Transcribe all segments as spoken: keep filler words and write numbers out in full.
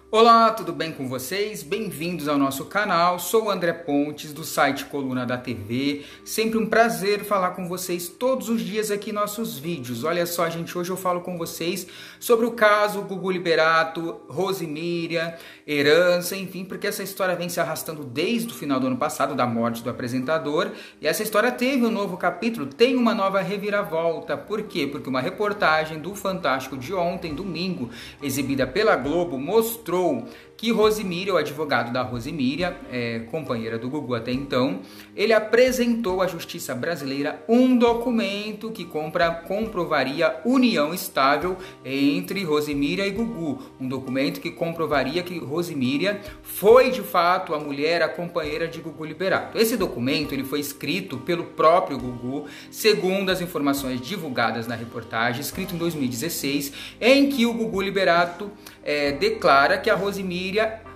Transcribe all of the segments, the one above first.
Olá, tudo bem com vocês? Bem-vindos ao nosso canal. Sou o André Pontes, do site Coluna da T V. Sempre um prazer falar com vocês todos os dias aqui em nossos vídeos. Olha só, gente, hoje eu falo com vocês sobre o caso Gugu Liberato, Rosemíria, herança, enfim, porque essa história vem se arrastando desde o final do ano passado, da morte do apresentador, e essa história teve um novo capítulo, tem uma nova reviravolta. Por quê? Porque uma reportagem do Fantástico de ontem, domingo, exibida pela Globo, mostrou que Rosemíria, o advogado da Rosemíria, é, companheira do Gugu até então, ele apresentou à Justiça Brasileira um documento que compra, comprovaria união estável entre Rosemíria e Gugu. Um documento que comprovaria que Rosemíria foi de fato a mulher, a companheira de Gugu Liberato. Esse documento ele foi escrito pelo próprio Gugu, segundo as informações divulgadas na reportagem, escrito em dois mil e dezesseis, em que o Gugu Liberato é, declara que a Rosemíria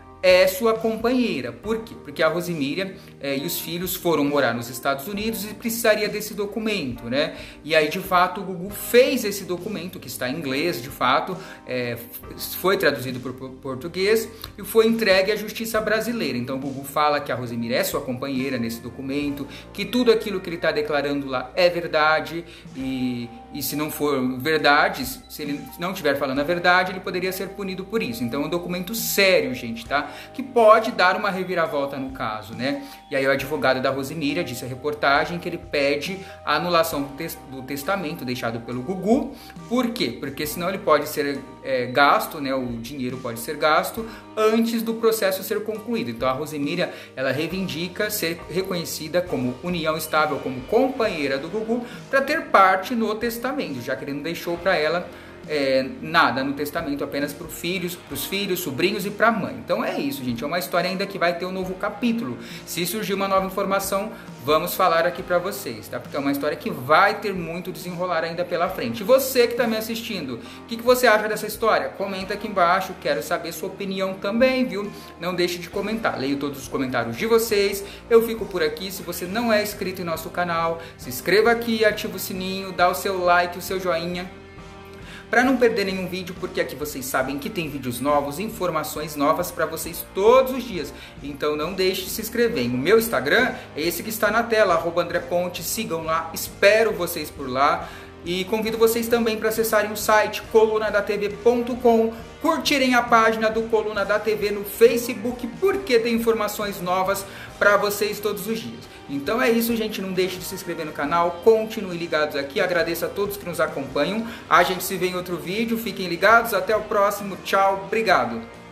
é sua companheira. Por quê? Porque a Rosemíria é, e os filhos foram morar nos Estados Unidos e precisaria desse documento, né? E aí, de fato, o Gugu fez esse documento, que está em inglês, de fato, é, foi traduzido para o português e foi entregue à Justiça Brasileira. Então, o Gugu fala que a Rosemíria é sua companheira nesse documento, que tudo aquilo que ele está declarando lá é verdade e, e se não for verdade, se ele não estiver falando a verdade, ele poderia ser punido por isso. Então, é um documento sério, gente, tá? Que pode dar uma reviravolta no caso, né? E aí o advogado da Rosemíria disse à reportagem que ele pede a anulação do, tes do testamento deixado pelo Gugu. Por quê? Porque senão ele pode ser é, gasto, né? O dinheiro pode ser gasto antes do processo ser concluído. Então a Rosemíria, ela reivindica ser reconhecida como união estável, como companheira do Gugu, para ter parte no testamento, já que ele não deixou para ela É, nada no testamento, apenas para os filhos, para os filhos, sobrinhos e para a mãe. Então é isso, gente, é uma história ainda que vai ter um novo capítulo. Se surgir uma nova informação, vamos falar aqui para vocês, tá? Porque é uma história que vai ter muito desenrolar ainda pela frente. E você que está me assistindo, o que, que você acha dessa história? Comenta aqui embaixo, quero saber sua opinião também, viu? Não deixe de comentar, leio todos os comentários de vocês. Eu fico por aqui. Se você não é inscrito em nosso canal, se inscreva aqui, ativa o sininho, dá o seu like, o seu joinha, para não perder nenhum vídeo, porque aqui vocês sabem que tem vídeos novos, informações novas para vocês todos os dias. Então não deixe de se inscrever. O meu Instagram é esse que está na tela, arroba André Ponte, sigam lá, espero vocês por lá. E convido vocês também para acessarem o site coluna da T V ponto com, curtirem a página do Coluna da T V no Facebook, porque tem informações novas para vocês todos os dias. Então é isso, gente, não deixe de se inscrever no canal, continue ligados aqui, agradeço a todos que nos acompanham. A gente se vê em outro vídeo, fiquem ligados, até o próximo, tchau, obrigado!